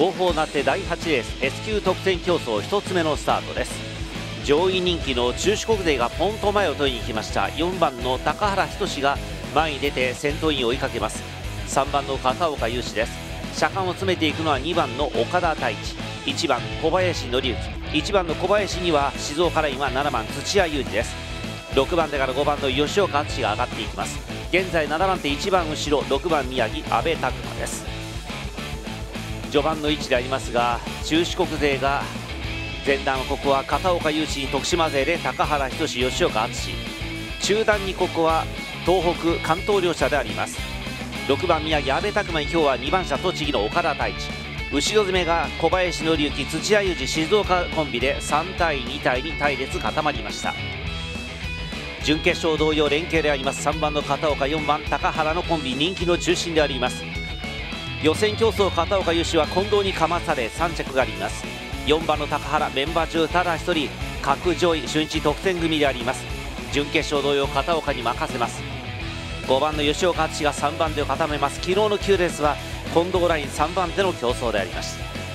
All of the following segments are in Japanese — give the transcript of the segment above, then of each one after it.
号砲なって第8レース S 級特選競争1つ目のスタートです。上位人気の中四国勢がポンと前を取りに行きました。4番の高原仁が前に出て先頭に追いかけます。3番の片岡雄志です。車間を詰めていくのは2番の岡田太一、1番小林紀之、1番の小林には静岡ラインは7番土屋裕二です。6番手から5番の吉岡敦が上がっていきます。現在7番手1番後ろ6番宮城阿部拓磨です。序盤の位置でありますが、中四国勢が前段はここは片岡雄志に徳島勢で高原仁吉岡敦、中段にここは東北関東両者であります。6番宮城阿部拓磨に今日は2番車栃木の岡田太一、後ろ詰めが小林紀之土屋裕二静岡コンビで3対2対2隊列固まりました。準決勝同様連携であります。3番の片岡4番高原のコンビ人気の中心であります。予選競争片岡雄志は近藤にかまされ3着があります。4番の高原メンバー中ただ1人格上位初日特選組であります。準決勝同様片岡に任せます。5番の吉岡敦が3番手を固めます。昨日の9レースは近藤ライン3番手の競争でありました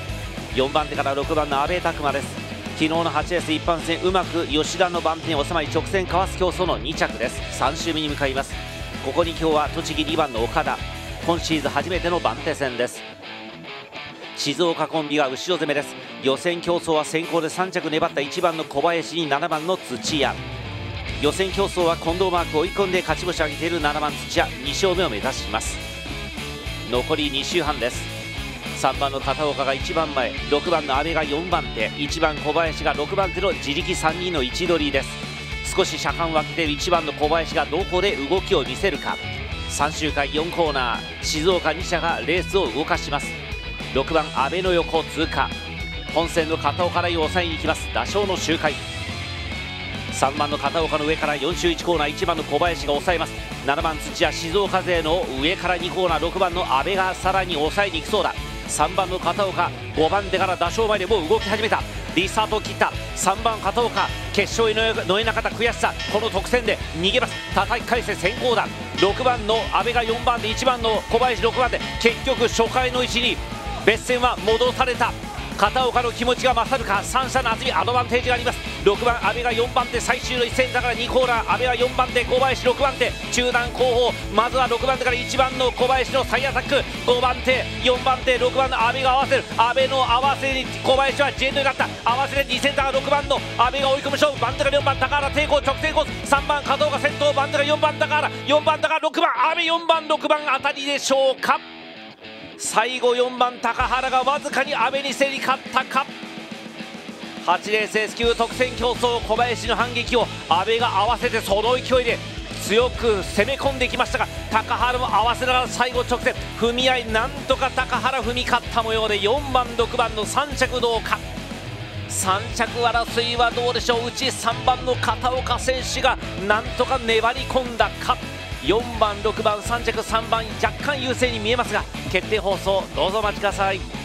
。4番手から6番の阿部拓磨です。昨日の8レース一般戦うまく吉田の番手に収まり直線かわす競争の2着です。3周目に向かいます。ここに今日は栃木2番の岡田、今シーズン初めての番手戦です。静岡コンビが後ろ攻めです。予選競争は先行で3着粘った1番の小林に7番の土屋、予選競争は近藤マークを追い込んで勝ち星を挙げている7番土屋、2勝目を目指します。残り2周半です。3番の片岡が1番前、6番の阿部が4番手、1番小林が6番手の自力3人の位置取りです。少し車間を空けている1番の小林がどこで動きを見せるか。3周回4コーナー、静岡2社がレースを動かします。6番阿部の横通過、本線の片岡ラインを抑えに行きます。打賞の周回、3番の片岡の上から4周1コーナー、1番の小林が抑えます。7番土屋静岡勢の上から2コーナー、6番の阿部がさらに抑えに行きそうだ。3番の片岡5番手から打賞前でもう動き始めた。リスタートを切った3番片岡、決勝へ乗れなかった悔しさ、この特選で逃げます。叩き返せ先行だ。6番の阿部が4番で1番の小林6番で、結局初回の位置に別線は戻された。片岡の気持ちが勝るか。3者の厚みアドバンテージがあります。6番阿部が4番手、最終の一戦だから2コーナー、阿部は4番手、小林6番手、中段後方、まずは6番手から1番の小林の再アタック、5番手4番手6番の阿部が合わせる。阿部の合わせに小林はジェンドになった。合わせで2センターが6番の阿部が追い込む勝負。番手が4番高原抵抗直線コース、3番加藤が先頭、番手が4番高原、4番高原6番阿部、4番6番あたりでしょうか。最後4番高原がわずかに阿部に競り勝ったか。8レース S 級特選競争、小林の反撃を阿部が合わせて、その勢いで強く攻め込んできましたが、高原も合わせながら最後直線踏み合い、なんとか高原踏み勝った模様で4番6番の3着どうか。3着争いはどうでしょう。うち3番の片岡選手がなんとか粘り込んだか。4番6番3着3番若干優勢に見えますが、決定放送どうぞお待ちください。